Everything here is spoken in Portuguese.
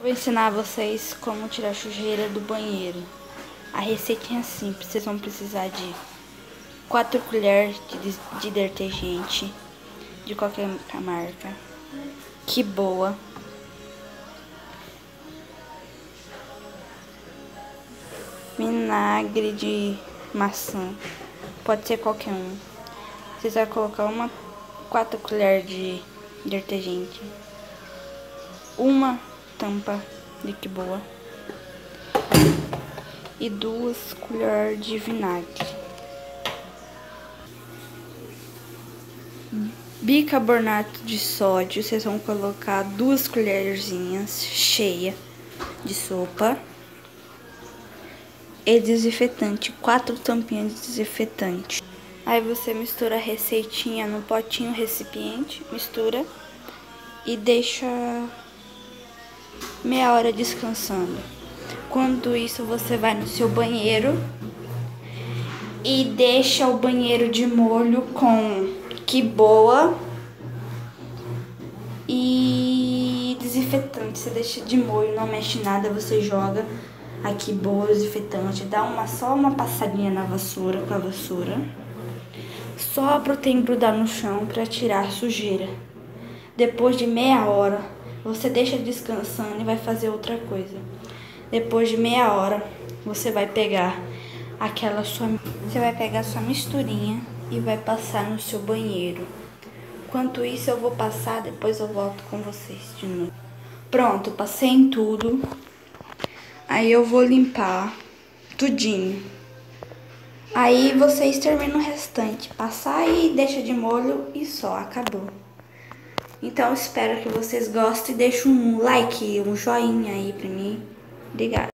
Vou ensinar vocês como tirar sujeira do banheiro. A receitinha é simples, vocês vão precisar de 4 colheres de detergente, de qualquer marca, que boa, vinagre de maçã, pode ser qualquer um. Vocês vão colocar 4 colheres de detergente, uma tampa de que boa e 2 colheres de vinagre. Bicarbonato de sódio, vocês vão colocar 2 colherzinhas cheias de sopa. E desinfetante, 4 tampinhas de desinfetante. Aí você mistura a receitinha no potinho recipiente, mistura e deixa meia hora descansando. Quando isso, você vai no seu banheiro e deixa o banheiro de molho com que boa e desinfetante. Você deixa de molho, não mexe nada, você joga aqui boa, desinfetante, dá só uma passadinha na vassoura com a vassoura, só para tem grudar no chão para tirar a sujeira. Depois de meia hora, você deixa descansando e vai fazer outra coisa. Depois de meia hora, você vai pegar sua misturinha e vai passar no seu banheiro. Enquanto isso, eu vou passar, depois eu volto com vocês de novo. Pronto, passei em tudo. Aí eu vou limpar tudinho. Aí vocês terminam o restante. Passar e deixa de molho e só, acabou. Então espero que vocês gostem. Deixa um like, um joinha aí pra mim. Obrigada.